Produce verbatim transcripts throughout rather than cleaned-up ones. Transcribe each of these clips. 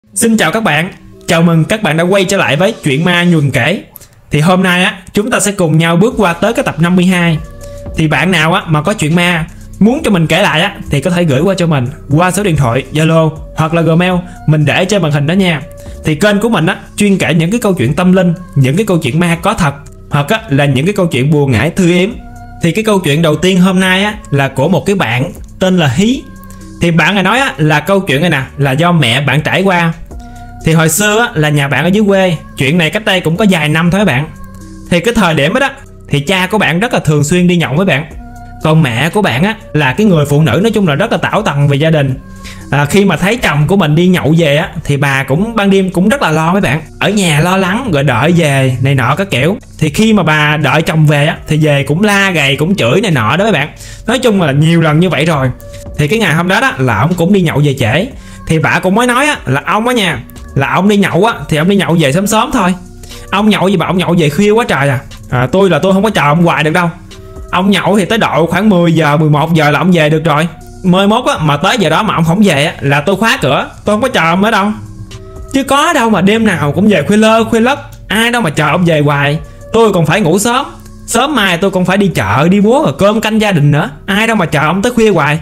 Xin chào các bạn, chào mừng các bạn đã quay trở lại với Chuyện Ma Nhuần Kể. Thì hôm nay á, chúng ta sẽ cùng nhau bước qua tới cái tập năm mươi hai. Thì bạn nào á mà có chuyện ma muốn cho mình kể lại á thì có thể gửi qua cho mình qua số điện thoại Zalo hoặc là Gmail mình để trên màn hình đó nha. Thì kênh của mình á chuyên kể những cái câu chuyện tâm linh, những cái câu chuyện ma có thật, hoặc á là những cái câu chuyện buồn ngải thư yếm. Thì cái câu chuyện đầu tiên hôm nay á là của một cái bạn tên là Hí. Thì bạn này nói á là câu chuyện này nè là do mẹ bạn trải qua. Thì hồi xưa á, là nhà bạn ở dưới quê. Chuyện này cách đây cũng có vài năm thôi các bạn. Thì cái thời điểm đó, đó thì cha của bạn rất là thường xuyên đi nhậu với bạn. Còn mẹ của bạn á là cái người phụ nữ nói chung là rất là tảo tần về gia đình. à, Khi mà thấy chồng của mình đi nhậu về á thì bà cũng ban đêm cũng rất là lo với bạn. Ở nhà lo lắng rồi đợi về này nọ các kiểu. Thì khi mà bà đợi chồng về á thì về cũng la gầy cũng chửi này nọ đó mấy bạn. Nói chung là nhiều lần như vậy rồi. Thì cái ngày hôm đó đó là ông cũng đi nhậu về trễ. Thì bà cũng mới nói á là ông á nha, là ông đi nhậu á thì ông đi nhậu về sớm sớm thôi. Ông nhậu gì mà ông nhậu về khuya quá trời à. à Tôi là tôi không có chờ ông hoài được đâu. Ông nhậu thì tới độ khoảng mười giờ mười một giờ là ông về được rồi. Mới mốt á mà tới giờ đó mà ông không về á là tôi khóa cửa, tôi không có chờ ông nữa đâu. Chứ có đâu mà đêm nào cũng về khuya lơ khuya lất. Ai đâu mà chờ ông về hoài. Tôi còn phải ngủ sớm. Sớm mai tôi còn phải đi chợ đi búa rồi cơm canh gia đình nữa. Ai đâu mà chờ ông tới khuya hoài.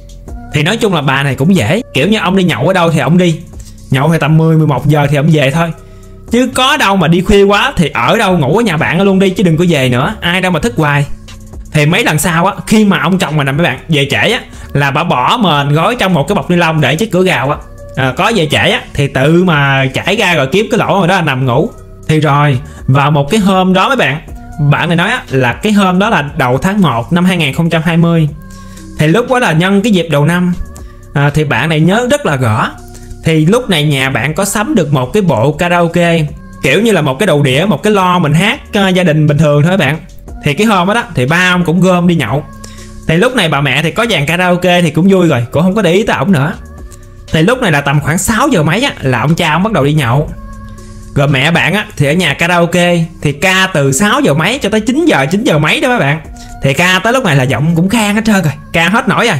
Thì nói chung là bà này cũng dễ. Kiểu như ông đi nhậu ở đâu thì ông đi. Nhậu thì tầm mười mười một giờ thì ông về thôi. Chứ có đâu mà đi khuya quá thì ở đâu ngủ ở nhà bạn luôn đi chứ đừng có về nữa. Ai đâu mà thức hoài. Thì mấy lần sau á, khi mà ông chồng mà nè mấy bạn về trễ á là bà bỏ mền gói trong một cái bọc ni lông để trước cửa gào á. à, Có về trễ á thì tự mà chải ra rồi kiếm cái lỗ rồi đó là nằm ngủ. Thì rồi vào một cái hôm đó mấy bạn, bạn này nói á, là cái hôm đó là đầu tháng một năm hai nghìn không trăm hai mươi. Thì lúc đó là nhân cái dịp đầu năm. à, Thì bạn này nhớ rất là rõ. Thì lúc này nhà bạn có sắm được một cái bộ karaoke, kiểu như là một cái đầu đĩa, một cái lo mình hát uh, gia đình bình thường thôi các bạn. Thì cái hôm đó, đó thì ba ông cũng gom đi nhậu. Thì lúc này bà mẹ thì có dàn karaoke thì cũng vui rồi, cũng không có để ý tới ổng nữa. Thì lúc này là tầm khoảng sáu giờ mấy á, là ông cha ông bắt đầu đi nhậu. Rồi mẹ bạn á thì ở nhà karaoke thì ca từ sáu giờ mấy cho tới chín giờ chín giờ mấy đó các bạn. Thì ca tới lúc này là giọng cũng khan hết trơn rồi, ca hết nổi rồi.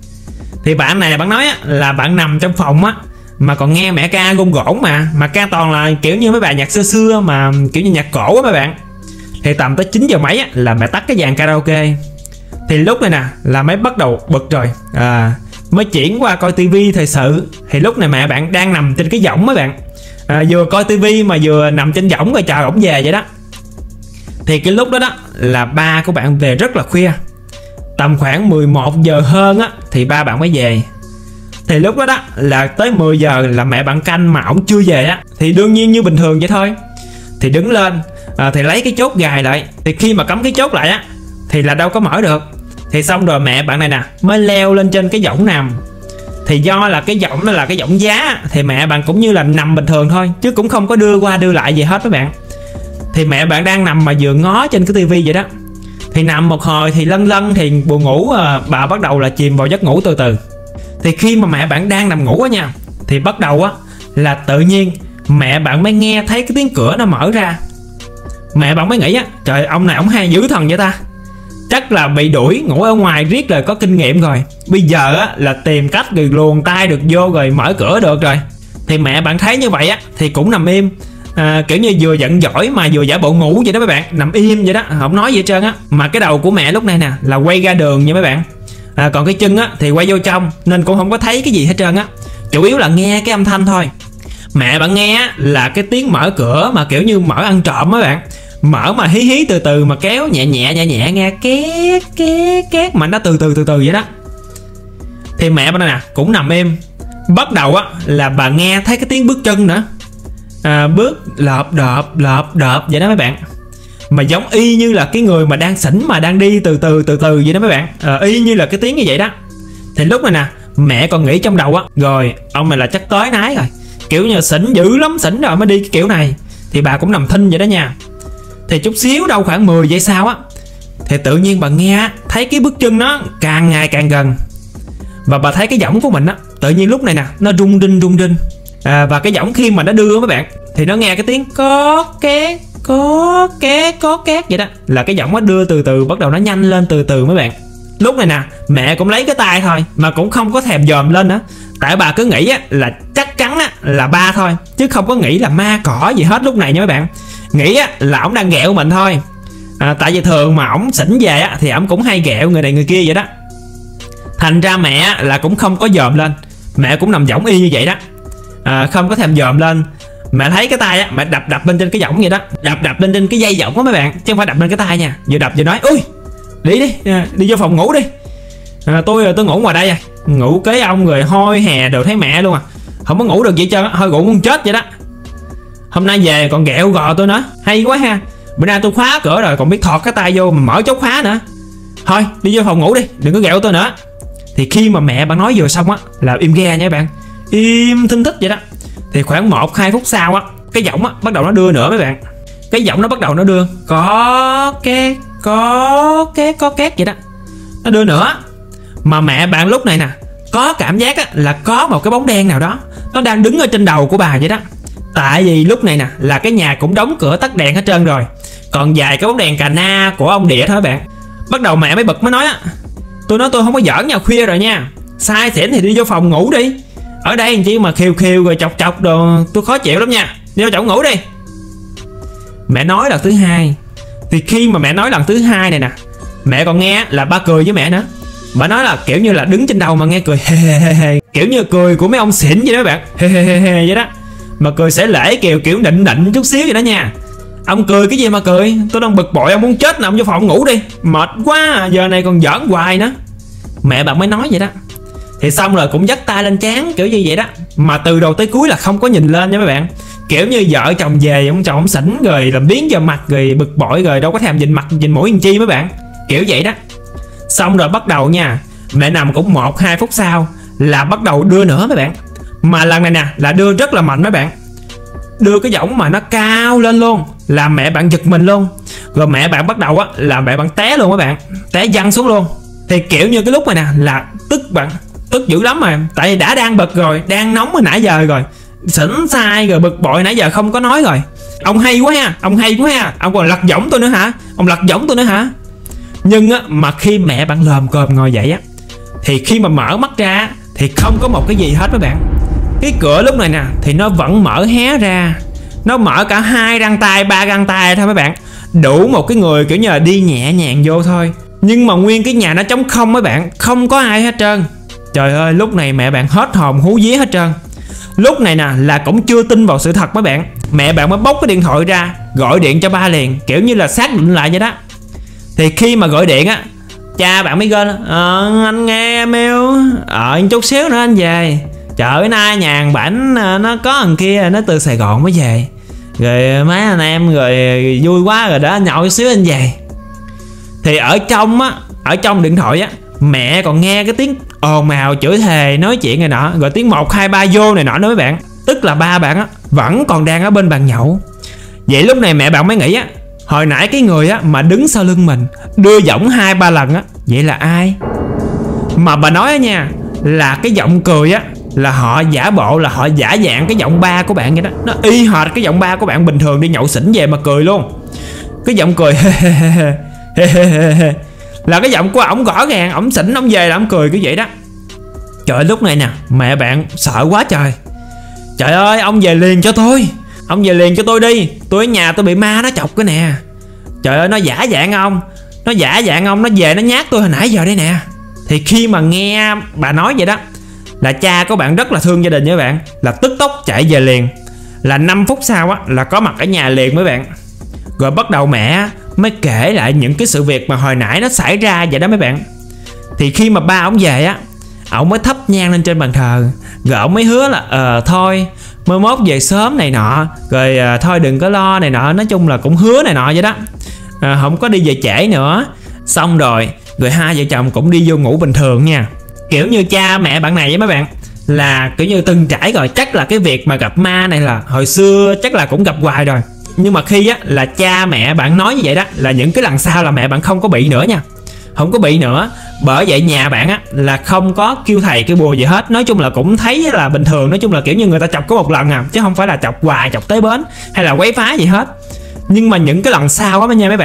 Thì bạn này bạn nói á, là bạn nằm trong phòng á mà còn nghe mẹ ca gông gỗng mà mà ca toàn là kiểu như mấy bài nhạc xưa xưa mà kiểu như nhạc cổ á mấy bạn. Thì tầm tới chín giờ mấy á, là mẹ tắt cái dàn karaoke. Thì lúc này nè là mới bắt đầu bực rồi, à, mới chuyển qua coi tivi thời sự. Thì lúc này mẹ bạn đang nằm trên cái võng mấy bạn, à, vừa coi tivi mà vừa nằm trên võng rồi chờ ổng về vậy đó. Thì cái lúc đó đó là ba của bạn về rất là khuya, tầm khoảng mười một giờ hơn á thì ba bạn mới về. Thì lúc đó đó là tới mười giờ là mẹ bạn canh mà ổng chưa về á. Thì đương nhiên như bình thường vậy thôi. Thì đứng lên, à, thì lấy cái chốt gài lại. Thì khi mà cắm cái chốt lại á thì là đâu có mở được. Thì xong rồi mẹ bạn này nè mới leo lên trên cái võng nằm. Thì do là cái võng đó là cái võng giá thì mẹ bạn cũng như là nằm bình thường thôi, chứ cũng không có đưa qua đưa lại gì hết các bạn. Thì mẹ bạn đang nằm mà vừa ngó trên cái tivi vậy đó. Thì nằm một hồi thì lân lân thì buồn ngủ, à, bà bắt đầu là chìm vào giấc ngủ từ từ. Thì khi mà mẹ bạn đang nằm ngủ á nha, thì bắt đầu á là tự nhiên mẹ bạn mới nghe thấy cái tiếng cửa nó mở ra. Mẹ bạn mới nghĩ á, trời ông này ông hay dữ thần vậy ta, chắc là bị đuổi ngủ ở ngoài riết rồi có kinh nghiệm rồi, bây giờ á là tìm cách rồi luồn tay được vô rồi mở cửa được rồi. Thì mẹ bạn thấy như vậy á thì cũng nằm im, à, kiểu như vừa giận dỗi mà vừa giả bộ ngủ vậy đó mấy bạn, nằm im vậy đó, không nói gì hết trơn á. Mà cái đầu của mẹ lúc này nè là quay ra đường nha mấy bạn, à, còn cái chân á thì quay vô trong nên cũng không có thấy cái gì hết trơn á, chủ yếu là nghe cái âm thanh thôi. Mẹ bạn nghe là cái tiếng mở cửa mà kiểu như mở ăn trộm mấy bạn, mở mà hí hí từ từ mà kéo nhẹ nhẹ nhẹ nhẹ nghe két két két mà nó từ từ từ từ vậy đó. Thì mẹ bạn nè cũng nằm im. Bắt đầu á là bà nghe thấy cái tiếng bước chân nữa, à, bước lợp đợp lợp đợp vậy đó mấy bạn, mà giống y như là cái người mà đang xỉn mà đang đi từ từ từ từ vậy đó mấy bạn, à, y như là cái tiếng như vậy đó. Thì lúc này nè mẹ còn nghĩ trong đầu á, rồi ông này là chắc tới nái rồi, kiểu như xỉn dữ lắm, xỉn rồi mới đi cái kiểu này. Thì bà cũng nằm thinh vậy đó nha. Thì chút xíu đâu khoảng mười giây sau á thì tự nhiên bà nghe thấy cái bước chân nó càng ngày càng gần. Và bà thấy cái võng của mình á tự nhiên lúc này nè nó rung rinh rung rinh, à, và cái võng khi mà nó đưa mấy bạn thì nó nghe cái tiếng có két có két có két vậy đó, là cái võng nó đưa từ từ, bắt đầu nó nhanh lên từ từ mấy bạn. Lúc này nè mẹ cũng lấy cái tay thôi mà cũng không có thèm dòm lên nữa, Tại bà cứ nghĩ á, là chắc chắn á, là ba thôi, chứ không có nghĩ là ma cỏ gì hết lúc này nha mấy bạn. Nghĩ á, là ổng đang ghẹo mình thôi. à, Tại vì thường mà ổng xỉn về á, thì ổng cũng hay ghẹo người này người kia vậy đó. Thành ra mẹ là cũng không có dòm lên. Mẹ cũng nằm võng y như vậy đó, à, không có thèm dòm lên. Mẹ thấy cái tay á, mẹ đập đập lên trên cái võng vậy đó, đập đập lên trên cái dây võng đó mấy bạn, chứ không phải đập lên cái tay nha. Vừa đập vừa nói ui đi đi, đi vô phòng ngủ đi, à, tôi tôi ngủ ngoài đây à. Ngủ kế ông rồi hôi hè đều thấy mẹ luôn à, không có ngủ được vậy trơn á, hơi ngủ muốn chết vậy đó. Hôm nay về còn ghẹo gò tôi nữa, hay quá ha. Bữa nay tôi khóa cửa rồi còn biết thọt cái tay vô mà mở chốt khóa nữa. Thôi đi vô phòng ngủ đi, đừng có ghẹo tôi nữa. Thì khi mà mẹ bạn nói vừa xong á là im ghe nha các bạn, im thinh thích vậy đó. Thì khoảng một hai phút sau á, cái giọng á bắt đầu nó đưa nữa mấy bạn. Cái giọng nó bắt đầu nó đưa có két có két có két vậy đó, nó đưa nữa. Mà mẹ bạn lúc này nè có cảm giác á, là có một cái bóng đen nào đó nó đang đứng ở trên đầu của bà vậy đó. Tại vì lúc này nè là cái nhà cũng đóng cửa tắt đèn hết trơn rồi, còn vài cái bóng đèn cà na của ông Địa thôi bạn. Bắt đầu mẹ mới bực mới nói á, tôi nói tôi không có giỡn nhau, khuya rồi nha, sai xỉn thì đi vô phòng ngủ đi, ở đây làm chi mà khiêu khiêu rồi chọc chọc đồ, tôi khó chịu lắm nha, đi vô chỗ ngủ đi. Mẹ nói lần thứ hai. Thì khi mà mẹ nói lần thứ hai này nè, mẹ còn nghe là ba cười với mẹ nữa. Bà nói là kiểu như là đứng trên đầu mà nghe cười he he he he, kiểu như cười của mấy ông xỉn vậy đó bạn, he he he he vậy đó. Mà cười sẽ lễ kiểu kiểu định định chút xíu vậy đó nha. Ông cười cái gì mà cười, tôi đang bực bội ông muốn chết nè, ông vô phòng ngủ đi, mệt quá giờ này còn giỡn hoài nữa. Mẹ bạn mới nói vậy đó. Thì xong rồi cũng dắt tay lên trán kiểu như vậy đó, mà từ đầu tới cuối là không có nhìn lên nha mấy bạn. Kiểu như vợ chồng về, ông chồng ông xỉn rồi làm biến vào mặt rồi bực bội rồi đâu có thèm nhìn mặt nhìn mũi nhìn chi mấy bạn, kiểu vậy đó. Xong rồi bắt đầu nha, mẹ nằm cũng một hai phút sau là bắt đầu đưa nữa mấy bạn. Mà lần này nè là đưa rất là mạnh mấy bạn, đưa cái giọng mà nó cao lên luôn, làm mẹ bạn giật mình luôn. Rồi mẹ bạn bắt đầu á là mẹ bạn té luôn mấy bạn, té văng xuống luôn. Thì kiểu như cái lúc này nè là tức bạn, tức dữ lắm mà, tại vì đã đang bực rồi, đang nóng hồi nãy giờ rồi, xỉn sai rồi bực bội nãy giờ không có nói rồi. Ông hay quá ha, ông hay quá ha, ông còn lật giọng tôi nữa hả, ông lật giọng tôi nữa hả. Nhưng á mà khi mẹ bạn lồm cồm ngồi dậy á, thì khi mà mở mắt ra thì không có một cái gì hết mấy bạn. Cái cửa lúc này nè thì nó vẫn mở hé ra, nó mở cả hai găng tay ba găng tay thôi mấy bạn, đủ một cái người kiểu như là đi nhẹ nhàng vô thôi. Nhưng mà nguyên cái nhà nó trống không mấy bạn, không có ai hết trơn. Trời ơi, lúc này mẹ bạn hết hồn hú vía hết trơn. Lúc này nè là cũng chưa tin vào sự thật mấy bạn. Mẹ bạn mới bóc cái điện thoại ra gọi điện cho ba liền, kiểu như là xác định lại vậy đó. Thì khi mà gọi điện á, cha bạn mới kêu ờ, anh nghe em yêu, ờ chút xíu nữa anh về. Trời ơi, nay nhà thằng Bảnh nó có thằng kia nó từ Sài Gòn mới về, rồi mấy anh em rồi vui quá rồi đã nhậu chút xíu anh về. Thì ở trong á, ở trong điện thoại á, mẹ còn nghe cái tiếng ồn ào chửi thề nói chuyện này nọ, rồi tiếng một hai ba vô này nọ nữa mấy bạn. Tức là ba bạn á vẫn còn đang ở bên bàn nhậu. Vậy lúc này mẹ bạn mới nghĩ á, hồi nãy cái người á mà đứng sau lưng mình đưa giọng hai ba lần á, vậy là ai? Mà bà nói á nha, là cái giọng cười á là họ giả bộ, là họ giả dạng cái giọng ba của bạn vậy đó. Nó y hệt cái giọng ba của bạn bình thường đi nhậu xỉn về mà cười luôn. Cái giọng cười là cái giọng của ổng rõ ràng, ổng xỉn ổng về là ổng cười kiểu vậy đó. Trời ơi, lúc này nè mẹ bạn sợ quá trời. Trời ơi, ông về liền cho tôi, ông về liền cho tôi đi, tôi ở nhà tôi bị ma nó chọc cái nè. Trời ơi, nó giả dạng ông, nó giả dạng ông, nó về nó nhát tôi hồi nãy giờ đây nè. Thì khi mà nghe bà nói vậy đó, là cha của bạn rất là thương gia đình với bạn, là tức tốc chạy về liền. Là năm phút sau á là có mặt ở nhà liền mấy bạn. Rồi bắt đầu mẹ mới kể lại những cái sự việc mà hồi nãy nó xảy ra vậy đó mấy bạn. Thì khi mà ba ổng về á, ổng mới thắp nhang lên trên bàn thờ, rồi ổng mới hứa là ờ thôi mai mốt về sớm này nọ, rồi à, thôi đừng có lo này nọ, nói chung là cũng hứa này nọ vậy đó, à, không có đi về trễ nữa. Xong rồi rồi hai vợ chồng cũng đi vô ngủ bình thường nha. Kiểu như cha mẹ bạn này với mấy bạn là kiểu như từng trải rồi, chắc là cái việc mà gặp ma này là hồi xưa chắc là cũng gặp hoài rồi. Nhưng mà khi á là cha mẹ bạn nói như vậy đó, là những cái lần sau là mẹ bạn không có bị nữa nha, không có bị nữa. Bởi vậy nhà bạn á là không có kêu thầy kêu bùa gì hết. Nói chung là cũng thấy là bình thường, nói chung là kiểu như người ta chọc có một lần à, chứ không phải là chọc hoài chọc tới bến hay là quấy phá gì hết. Nhưng mà những cái lần sau á nha mấy bạn,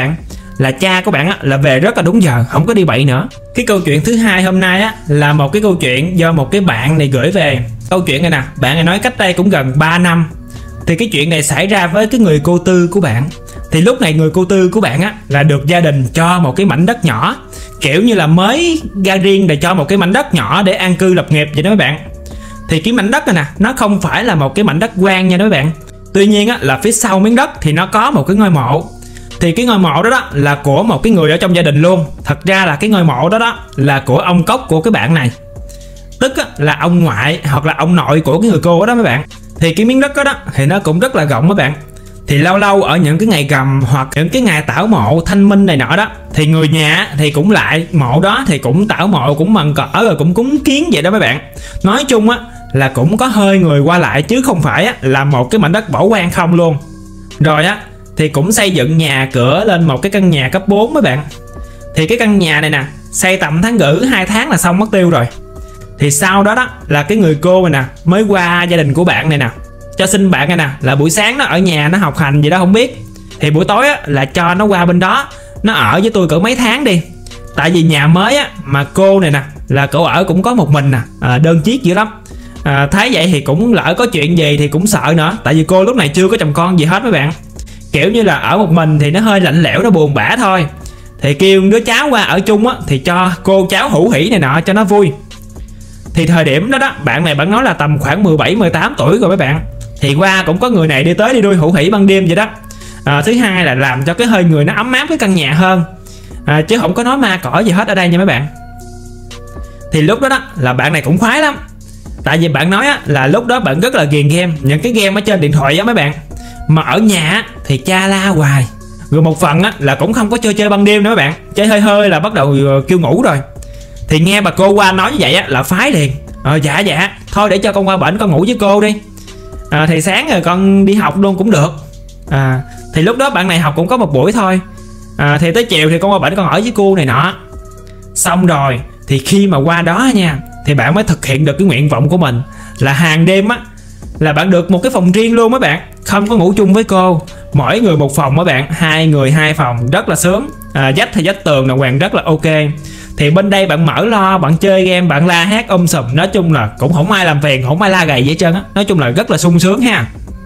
là cha của bạn á, là về rất là đúng giờ, không có đi bậy nữa. Cái câu chuyện thứ hai hôm nay á, là một cái câu chuyện do một cái bạn này gửi về. Câu chuyện này nè, bạn này nói cách đây cũng gần ba năm. Thì cái chuyện này xảy ra với cái người cô tư của bạn. Thì lúc này người cô tư của bạn á, là được gia đình cho một cái mảnh đất nhỏ, kiểu như là mới ra riêng để cho một cái mảnh đất nhỏ để an cư lập nghiệp vậy đó mấy bạn. Thì cái mảnh đất này nè, nó không phải là một cái mảnh đất quan nha mấy bạn. Tuy nhiên á, là phía sau miếng đất thì nó có một cái ngôi mộ. Thì cái ngôi mộ đó đó là của một cái người ở trong gia đình luôn. Thật ra là cái ngôi mộ đó đó là của ông Cốc của cái bạn này, tức á, là ông ngoại hoặc là ông nội của cái người cô đó mấy bạn. Thì cái miếng đất đó đó thì nó cũng rất là rộng mấy bạn. Thì lâu lâu ở những cái ngày rằm hoặc những cái ngày tảo mộ thanh minh này nọ đó, thì người nhà thì cũng lại mộ đó, thì cũng tảo mộ, cũng mần cỡ rồi cũng cúng kiến vậy đó mấy bạn. Nói chung á là cũng có hơi người qua lại, chứ không phải á, là một cái mảnh đất bỏ hoang không luôn. Rồi á thì cũng xây dựng nhà cửa lên một cái căn nhà cấp bốn mấy bạn. Thì cái căn nhà này nè, xây tầm tháng rưỡi hai tháng là xong mất tiêu rồi. Thì sau đó đó là cái người cô này nè mới qua gia đình của bạn này nè, cho xin bạn này nè là buổi sáng nó ở nhà nó học hành gì đó không biết, thì buổi tối á, là cho nó qua bên đó nó ở với tôi cỡ mấy tháng đi. Tại vì nhà mới á, mà cô này nè là cậu ở cũng có một mình nè, à, đơn chiếc dữ lắm. à, Thấy vậy thì cũng lỡ có chuyện gì thì cũng sợ nữa. Tại vì cô lúc này chưa có chồng con gì hết mấy bạn. Kiểu như là ở một mình thì nó hơi lạnh lẽo, nó buồn bã thôi. Thì kêu đứa cháu qua ở chung á, thì cho cô cháu hữu hỉ này nọ cho nó vui. Thì thời điểm đó đó, bạn này bạn nói là tầm khoảng mười bảy mười tám tuổi rồi mấy bạn. Thì qua cũng có người này đi tới đi đuôi hữu hỉ ban đêm vậy đó. à, Thứ hai là làm cho cái hơi người nó ấm áp cái căn nhà hơn, à, chứ không có nói ma cỏ gì hết ở đây nha mấy bạn. Thì lúc đó đó là bạn này cũng khoái lắm. Tại vì bạn nói á, là lúc đó bạn rất là ghiền game, những cái game ở trên điện thoại á mấy bạn. Mà ở nhà thì cha la hoài. Rồi một phần á, là cũng không có chơi chơi ban đêm nữa mấy bạn. Chơi hơi hơi là bắt đầu kêu ngủ rồi. Thì nghe bà cô qua nói như vậy á, là phái liền. Ờ dạ dạ, thôi để cho con qua bển con ngủ với cô đi. à, Thì sáng rồi con đi học luôn cũng được. à, Thì lúc đó bạn này học cũng có một buổi thôi. à, Thì tới chiều thì con qua bển con ở với cô này nọ. Xong rồi thì khi mà qua đó nha, thì bạn mới thực hiện được cái nguyện vọng của mình. Là hàng đêm á, là bạn được một cái phòng riêng luôn mấy bạn. Không có ngủ chung với cô, mỗi người một phòng mấy bạn, hai người hai phòng rất là sướng. à, Dách thì dách tường là hoàng rất là ok. Thì bên đây bạn mở lo, bạn chơi game, bạn la hét um sùm. Nói chung là cũng không ai làm phiền, không ai la gầy gì hết trơn á. Nói chung là rất là sung sướng ha.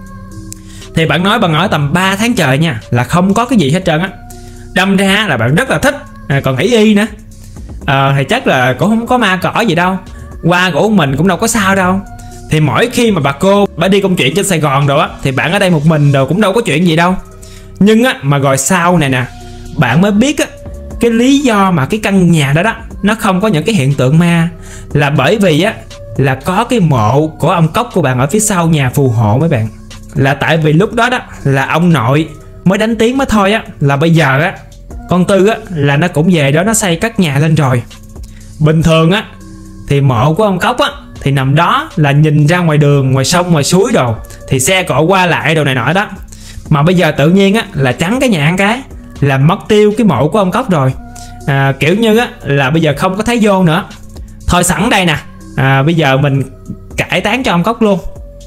Thì bạn nói bạn ở tầm ba tháng trời nha, là không có cái gì hết trơn á. Đâm ra là bạn rất là thích. à, Còn ỷ y nữa. à, Thì chắc là cũng không có ma cỏ gì đâu, qua của mình cũng đâu có sao đâu. Thì mỗi khi mà bà cô bà đi công chuyện trên Sài Gòn rồi á, thì bạn ở đây một mình rồi cũng đâu có chuyện gì đâu. Nhưng á mà rồi sau này nè, bạn mới biết á, cái lý do mà cái căn nhà đó đó nó không có những cái hiện tượng ma là bởi vì á, là có cái mộ của ông Cốc của bạn ở phía sau nhà phù hộ mấy bạn. Là tại vì lúc đó đó là ông nội mới đánh tiếng mới thôi á, là bây giờ á con Tư á là nó cũng về đó nó xây cất nhà lên rồi. Bình thường á thì mộ của ông Cốc á thì nằm đó là nhìn ra ngoài đường, ngoài sông, ngoài suối đồ, thì xe cộ qua lại đồ này nọ đó. Mà bây giờ tự nhiên á là trắng cái nhà ăn cái, là mất tiêu cái mộ của ông Cốc rồi. à, Kiểu như á là bây giờ không có thấy vô nữa. Thôi sẵn đây nè, à, bây giờ mình cải táng cho ông Cốc luôn.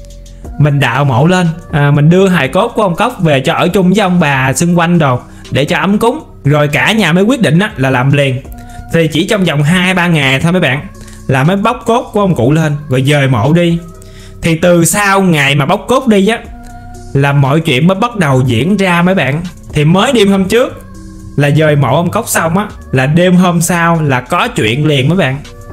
Mình đào mộ lên, à, mình đưa hài cốt của ông Cốc về cho ở chung với ông bà xung quanh đồ, để cho ấm cúng. Rồi cả nhà mới quyết định á là làm liền. Thì chỉ trong vòng hai ba ngày thôi mấy bạn, là mới bóc cốt của ông cụ lên rồi dời mộ đi. Thì từ sau ngày mà bóc cốt đi á, là mọi chuyện mới bắt đầu diễn ra mấy bạn. Thì mới đêm hôm trước là dời mộ ông Cốc xong á, là đêm hôm sau là có chuyện liền mấy bạn.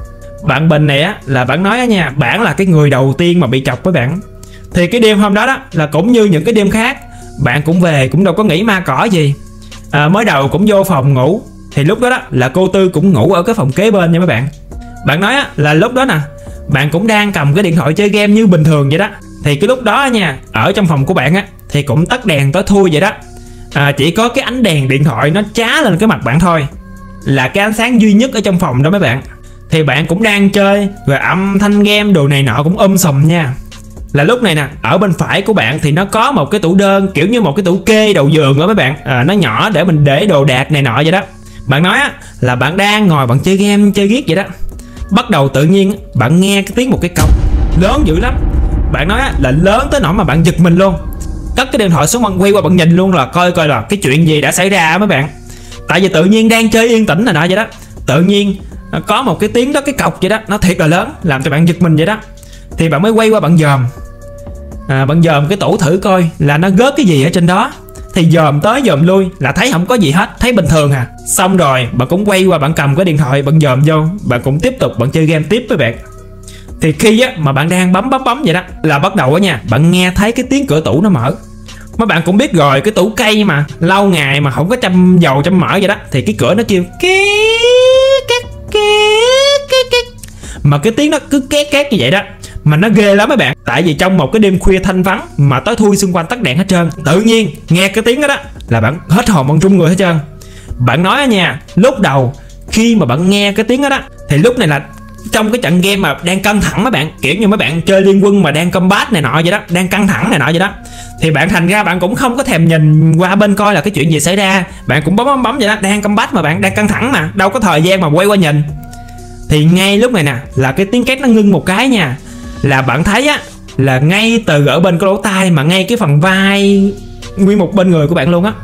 Bạn Bình này á là bạn nói á nha, bạn là cái người đầu tiên mà bị chọc với bạn. Thì cái đêm hôm đó đó là cũng như những cái đêm khác, bạn cũng về cũng đâu có nghĩ ma cỏ gì. à, Mới đầu cũng vô phòng ngủ. Thì lúc đó đó là cô Tư cũng ngủ ở cái phòng kế bên nha mấy bạn. Bạn nói á, là lúc đó nè, bạn cũng đang cầm cái điện thoại chơi game như bình thường vậy đó. Thì cái lúc đó nha, ở trong phòng của bạn á thì cũng tắt đèn tối thui vậy đó. à, Chỉ có cái ánh đèn điện thoại nó chá lên cái mặt bạn thôi, là cái ánh sáng duy nhất ở trong phòng đó mấy bạn. Thì bạn cũng đang chơi, rồi âm thanh game đồ này nọ cũng um sùm nha. Là lúc này nè, ở bên phải của bạn thì nó có một cái tủ đơn, kiểu như một cái tủ kê đầu giường đó mấy bạn. à, Nó nhỏ để mình để đồ đạc này nọ vậy đó. Bạn nói á, là bạn đang ngồi bạn chơi game, chơi ghiết vậy đó. Bắt đầu tự nhiên bạn nghe cái tiếng một cái cọc lớn dữ lắm. Bạn nói á, là lớn tới nỗi mà bạn giật mình luôn. Cất cái điện thoại xuống, bạn quay qua bạn nhìn luôn, là coi coi là cái chuyện gì đã xảy ra mấy bạn. Tại vì tự nhiên đang chơi yên tĩnh này nọ vậy đó, tự nhiên có một cái tiếng đó, cái cọc vậy đó, nó thiệt là lớn, làm cho bạn giật mình vậy đó. Thì bạn mới quay qua bạn dòm, à, bạn dòm cái tủ thử coi là nó gớt cái gì ở trên đó. Thì dòm tới dòm lui là thấy không có gì hết, thấy bình thường à. Xong rồi bạn cũng quay qua bạn cầm cái điện thoại bạn dòm vô, bạn cũng tiếp tục bạn chơi game tiếp với bạn. Thì khi á mà bạn đang bấm bấm bấm vậy đó là bắt đầu á nha, bạn nghe thấy cái tiếng cửa tủ nó mở. Mấy bạn cũng biết rồi, cái tủ cây mà lâu ngày mà không có châm dầu châm mỡ vậy đó, thì cái cửa nó kêu két két két két két, mà cái tiếng nó cứ két két như vậy đó, mà nó ghê lắm mấy bạn. Tại vì trong một cái đêm khuya thanh vắng mà tối thui xung quanh tắt đèn hết trơn, tự nhiên nghe cái tiếng đó đó là bạn hết hồn bạn run người hết trơn. Bạn nói á nha, lúc đầu khi mà bạn nghe cái tiếng đó đó thì lúc này là trong cái trận game mà đang căng thẳng mấy bạn, kiểu như mấy bạn chơi Liên Quân mà đang combat này nọ vậy đó, đang căng thẳng này nọ vậy đó, thì bạn thành ra bạn cũng không có thèm nhìn qua bên coi là cái chuyện gì xảy ra, bạn cũng bấm bấm bấm vậy đó, đang combat mà bạn đang căng thẳng mà đâu có thời gian mà quay qua nhìn. Thì ngay lúc này nè là cái tiếng két nó ngưng một cái nha, là bạn thấy á là ngay từ ở bên cái lỗ tai mà ngay cái phần vai nguyên một bên người của bạn luôn á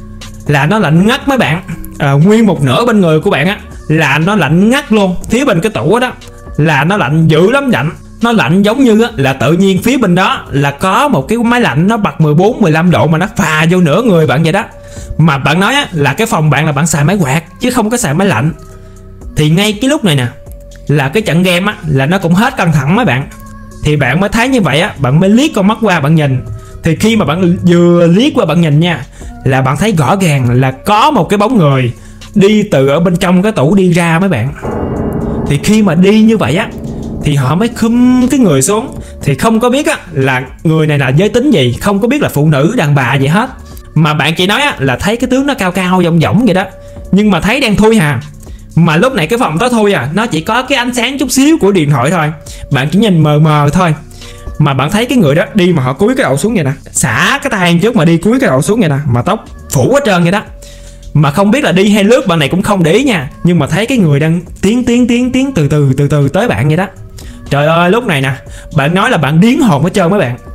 là nó lạnh ngắt mấy bạn. À, nguyên một nửa bên người của bạn á là nó lạnh ngắt luôn. Phía bên cái tủ đó, đó là nó lạnh dữ lắm, lạnh nó lạnh giống như á là tự nhiên phía bên đó là có một cái máy lạnh nó bật mười bốn mười lăm độ mà nó phà vô nửa người bạn vậy đó. Mà bạn nói á là cái phòng bạn là bạn xài máy quạt chứ không có xài máy lạnh. Thì ngay cái lúc này nè là cái trận game á là nó cũng hết căng thẳng mấy bạn. Thì bạn mới thấy như vậy á, bạn mới liếc con mắt qua bạn nhìn. Thì khi mà bạn vừa liếc qua bạn nhìn nha, là bạn thấy rõ ràng là có một cái bóng người đi từ ở bên trong cái tủ đi ra mấy bạn. Thì khi mà đi như vậy á thì họ mới khum cái người xuống. Thì không có biết á là người này là giới tính gì, không có biết là phụ nữ đàn bà gì hết, mà bạn chỉ nói á là thấy cái tướng nó cao cao dông dỏng vậy đó, nhưng mà thấy đen thui hà. Mà lúc này cái phòng tối thui à, nó chỉ có cái ánh sáng chút xíu của điện thoại thôi, bạn chỉ nhìn mờ mờ thôi. Mà bạn thấy cái người đó đi mà họ cúi cái đầu xuống vậy nè, xả cái tay trước mà đi cúi cái đầu xuống vậy nè, mà tóc phủ hết trơn vậy đó. Mà không biết là đi hay lướt, bạn này cũng không để ý nha, nhưng mà thấy cái người đang tiến tiến tiến tiến từ từ từ từ tới bạn vậy đó. Trời ơi, lúc này nè bạn nói là bạn điếng hồn hết trơn mấy bạn.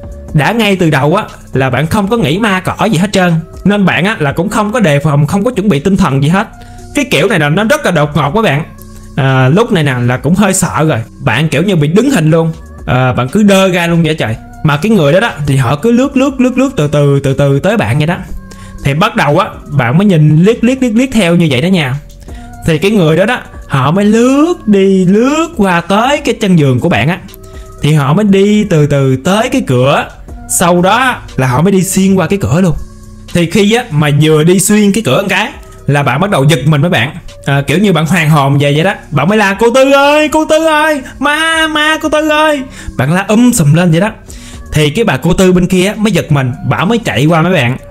Đã ngay từ đầu á là bạn không có nghĩ ma cỏ gì hết trơn, nên bạn á là cũng không có đề phòng, không có chuẩn bị tinh thần gì hết. Cái kiểu này là nó rất là đột ngột các bạn. À, lúc này nè là cũng hơi sợ rồi, bạn kiểu như bị đứng hình luôn. À, bạn cứ đơ ra luôn vậy trời. Mà cái người đó đó thì họ cứ lướt lướt lướt lướt từ từ từ từ tới bạn vậy đó. Thì bắt đầu á bạn mới nhìn liếc liếc liếc liếc theo như vậy đó nha. Thì cái người đó đó họ mới lướt đi lướt qua tới cái chân giường của bạn á. Thì họ mới đi từ từ tới cái cửa, sau đó là họ mới đi xuyên qua cái cửa luôn. Thì khi á mà vừa đi xuyên cái cửa một cái là bạn bắt đầu giật mình mấy bạn. À, kiểu như bạn hoàn hồn về vậy đó, bạn mới la cô Tư ơi, cô Tư ơi, ma ma cô Tư ơi, bạn la um sùm lên vậy đó. Thì cái bà cô Tư bên kia mới giật mình, bà mới chạy qua mấy bạn.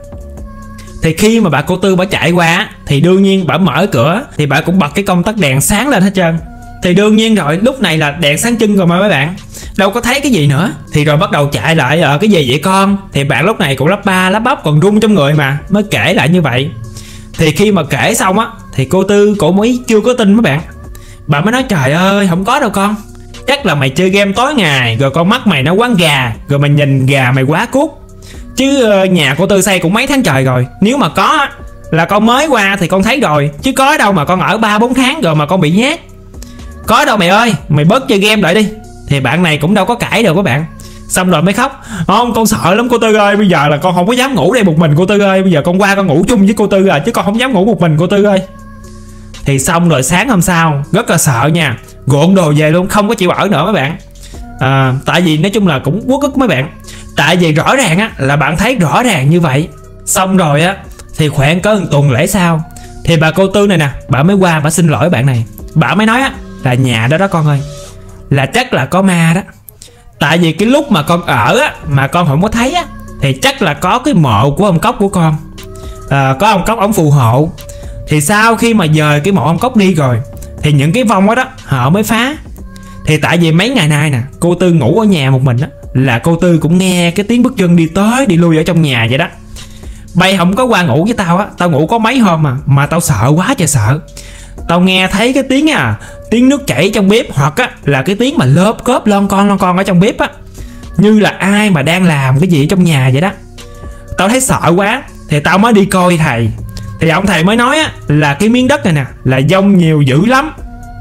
Thì khi mà bà cô Tư bà chạy qua thì đương nhiên bà mở cửa thì bà cũng bật cái công tắc đèn sáng lên hết trơn. Thì đương nhiên rồi, lúc này là đèn sáng trưng rồi mà mấy bạn, đâu có thấy cái gì nữa. Thì rồi bắt đầu chạy lại, ở cái gì vậy con? Thì bạn lúc này cũng lắp ba lắp bắp còn run trong người mà mới kể lại như vậy. Thì khi mà kể xong á thì cô Tư cổ mới chưa có tin mấy bạn. Bà mới nói trời ơi không có đâu con, chắc là mày chơi game tối ngày rồi con mắt mày nó quán gà, rồi mày nhìn gà mày quá cút. Chứ nhà cô Tư xây cũng mấy tháng trời rồi, nếu mà có là con mới qua thì con thấy rồi, chứ có đâu mà con ở ba bốn tháng rồi mà con bị nhát. Có đâu mày ơi, mày bớt chơi game lại đi. Thì bạn này cũng đâu có cãi được các bạn. Xong rồi mới khóc, không con sợ lắm cô Tư ơi, bây giờ là con không có dám ngủ đây một mình cô Tư ơi, bây giờ con qua con ngủ chung với cô Tư à, chứ con không dám ngủ một mình cô Tư ơi. Thì xong rồi sáng hôm sau rất là sợ nha, gộn đồ về luôn, không có chịu ở nữa mấy bạn. À, tại vì nói chung là cũng uất ức mấy bạn. Tại vì rõ ràng á là bạn thấy rõ ràng như vậy. Xong rồi á thì khoảng có một tuần lễ sau thì bà cô Tư này nè, bà mới qua bà xin lỗi bạn này. Bà mới nói á là nhà đó đó con ơi, là chắc là có ma đó. Tại vì cái lúc mà con ở á mà con không có thấy á thì chắc là có cái mộ của ông Cóc của con. À, có ông Cóc ông phù hộ. Thì sau khi mà dời cái mộ ông Cóc đi rồi thì những cái vong đó đó họ mới phá. Thì tại vì mấy ngày nay nè cô Tư ngủ ở nhà một mình á, là cô Tư cũng nghe cái tiếng bước chân đi tới đi lui ở trong nhà vậy đó. Bay không có qua ngủ với tao á, tao ngủ có mấy hôm mà mà tao sợ quá trời sợ. Tao nghe thấy cái tiếng à tiếng nước chảy trong bếp, hoặc á là cái tiếng mà lốp cốp lon con lon con ở trong bếp á, như là ai mà đang làm cái gì trong nhà vậy đó. Tao thấy sợ quá thì tao mới đi coi thầy. Thì ông thầy mới nói á, là cái miếng đất này nè là dông nhiều dữ lắm,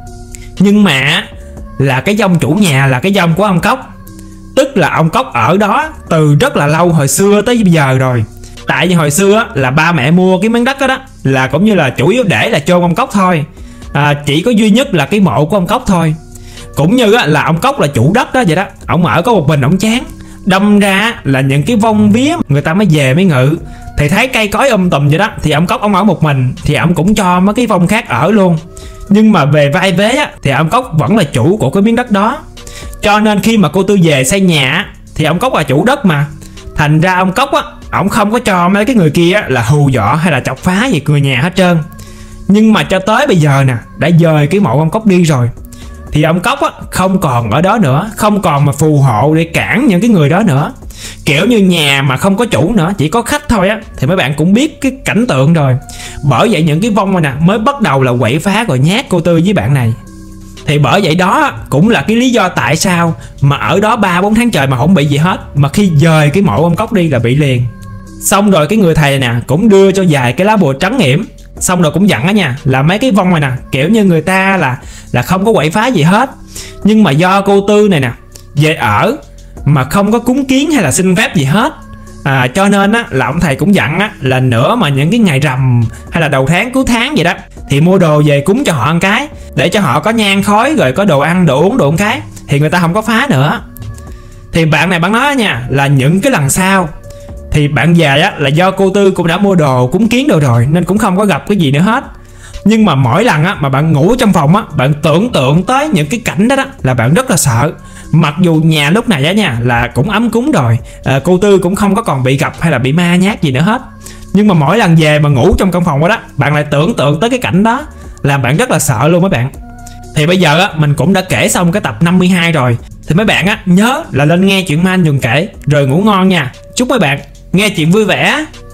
nhưng mà là cái dông chủ nhà là cái dông của ông Cóc. Tức là ông Cóc ở đó từ rất là lâu, hồi xưa tới bây giờ rồi. Tại vì hồi xưa á, là ba mẹ mua cái miếng đất đó, đó là cũng như là chủ yếu để là chôn ông Cóc thôi. à, Chỉ có duy nhất là cái mộ của ông Cóc thôi. Cũng như á, là ông Cóc là chủ đất đó vậy đó. Ông ở có một mình ông chán, đâm ra là những cái vong vía người ta mới về mới ngự. Thì thấy cây cối um tùm vậy đó, thì ông Cóc ông ở một mình thì ông cũng cho mấy cái vong khác ở luôn. Nhưng mà về vai vế á, thì ông Cóc vẫn là chủ của cái miếng đất đó. Cho nên khi mà cô Tư về xây nhà thì ông Cóc là chủ đất mà. Thành ra ông Cóc á, ổng không có cho mấy cái người kia là hù dọa hay là chọc phá gì người nhà hết trơn. Nhưng mà cho tới bây giờ nè, đã dời cái mộ ông Cóc đi rồi, thì ông Cóc á không còn ở đó nữa, không còn mà phù hộ để cản những cái người đó nữa. Kiểu như nhà mà không có chủ nữa, chỉ có khách thôi á, thì mấy bạn cũng biết cái cảnh tượng rồi. Bởi vậy những cái vong này nè mới bắt đầu là quậy phá rồi nhát cô Tư với bạn này. Thì bởi vậy đó cũng là cái lý do tại sao mà ở đó ba bốn tháng trời mà không bị gì hết, mà khi dời cái mộ ông Cóc đi là bị liền. Xong rồi cái người thầy nè cũng đưa cho vài cái lá bùa trấn yểm. Xong rồi cũng dặn á nha, là mấy cái vong này nè kiểu như người ta là là không có quậy phá gì hết, nhưng mà do cô Tư này nè về ở mà không có cúng kiến hay là xin phép gì hết. à, Cho nên á là ông thầy cũng dặn á, là nữa mà những cái ngày rằm hay là đầu tháng cuối tháng vậy đó thì mua đồ về cúng cho họ ăn cái, để cho họ có nhang khói rồi có đồ ăn đồ uống đồ ăn cái, thì người ta không có phá nữa. Thì bạn này bạn nói nha, là những cái lần sau thì bạn về á là do cô Tư cũng đã mua đồ cúng kiến đồ rồi nên cũng không có gặp cái gì nữa hết. Nhưng mà mỗi lần á mà bạn ngủ trong phòng á, bạn tưởng tượng tới những cái cảnh đó đó là bạn rất là sợ. Mặc dù nhà lúc này á nha là cũng ấm cúng rồi, à, cô Tư cũng không có còn bị gặp hay là bị ma nhát gì nữa hết, nhưng mà mỗi lần về mà ngủ trong căn phòng đó, đó bạn lại tưởng tượng tới cái cảnh đó, làm bạn rất là sợ luôn mấy bạn. Thì bây giờ á mình cũng đã kể xong cái tập năm mươi hai rồi, thì mấy bạn á nhớ là lên nghe chuyện ma anh Nhường kể rồi ngủ ngon nha. Chúc mấy bạn nghe chuyện vui vẻ.